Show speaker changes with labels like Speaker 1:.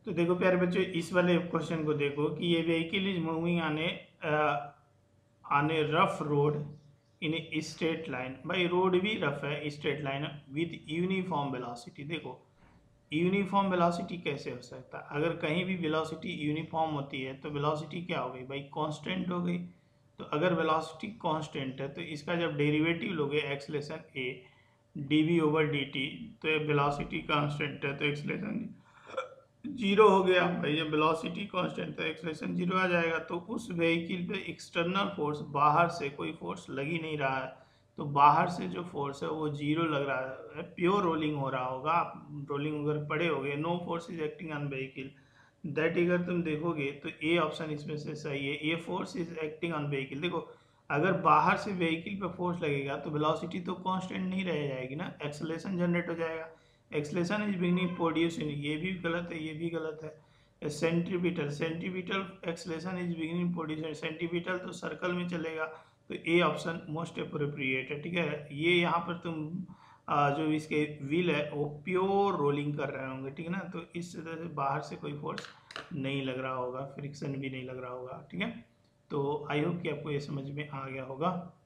Speaker 1: तो देखो प्यारे बच्चों, इस वाले क्वेश्चन को देखो कि ये vehicle is moving on a rough road in a straight line. भाई रोड भी रफ है, स्ट्रेट लाइन है, विद यूनिफॉर्म वेलोसिटी। देखो यूनिफॉर्म वेलोसिटी कैसे हो सकता है? अगर कहीं भी वेलोसिटी यूनिफॉर्म होती है तो वेलोसिटी क्या हो गई भाई? कांस्टेंट हो गई। तो अगर वेलोसिटी कांस्टेंट है तो इसका जब डेरिवेटिव लोगे acceleration a dv over dt, तो वेलोसिटी कांस्टेंट है तो एक्सलेशन जीरो हो गया भाई। जब वेलोसिटी कांस्टेंट है एक्सलेशन जीरो आ जाएगा। तो उस व्हीकल पे एक्सटर्नल फोर्स, बाहर से कोई फोर्स लग ही नहीं रहा है, तो बाहर से जो फोर्स है वो जीरो लग रहा है, प्योर रोलिंग हो रहा होगा। आप रोलिंग अगर पड़े होगे, no force is acting on vehicle that, अगर तुम देखोगे तो ए ऑप्शन इसमें से सही है। A force is acting on vehicle. देखो अगर बाहर से व्हीकल पे फोर्स लगेगा तो वेलोसिटी तो कांस्टेंट नहीं रह जाएगी ना, एक्सेलरेशन जनरेट हो जाएगा। एक्सलेशन इज बिगिनिंग प्रोड्यूसिंग, ये भी गलत है, ये भी गलत है। Centripetal, centripetal acceleration is beginning producing, centripetal तो सर्कल में चलेगा। तो ए ऑप्शन मोस्ट अप्रोप्रिएट है, ठीक है। ये यहाँ पर तुम जो इसके व्हील है वो प्योर रोलिंग कर रहे होंगे, ठीक है ना। तो इस तरह से बाहर से कोई फोर्स नहीं लग रहा होगा, फ्रिक्शन भी नहीं लग रहा होगा, ठीक है। तो आई होप कि आपको ये समझ में आ गया होगा।